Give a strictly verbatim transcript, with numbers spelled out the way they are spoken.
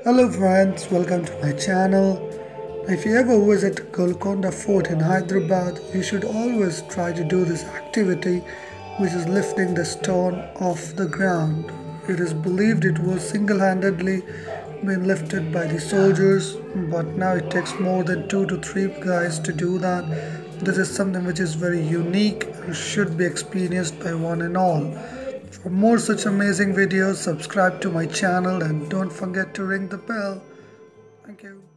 Hello friends, welcome to my channel. If you ever visit Golconda Fort in Hyderabad, you should always try to do this activity, which is lifting the stone off the ground. It is believed it was single-handedly been lifted by the soldiers, but now it takes more than two to three guys to do that. This is something which is very unique and should be experienced by one and all. For more such amazing videos, subscribe to my channel and don't forget to ring the bell. Thank you.